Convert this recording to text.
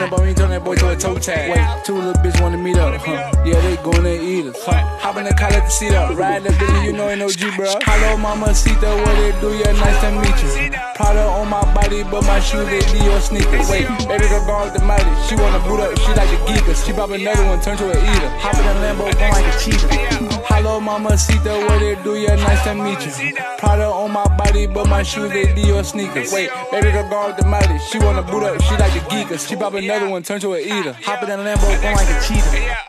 Lambo, me turn that boy to a toe tag. Wait, two little bitch wanna meet up, yeah, they gon' there eat us, Hop in the car, let the seat up. Ride the billy, you know ain't no G, bro. Hello, mamacita, what it do? Yeah, nice to meet you. Prada on my body, but my shoes, they Dior sneakers. Wait, baby girl guard the mighty. She wanna boot up, she like the geekers. She pop another one, turn to a eater. Hop in the Lambo, going like a cheetah. Hello, mamacita, what it do? Yeah, nice to meet you. Prada on my body, but my shoes, they Dior sneakers. Wait, baby girl guard the mighty. She wanna boot up, she like the geekers. She pop another one, turn to a eater. Hop in the Lambo, going like a cheetah.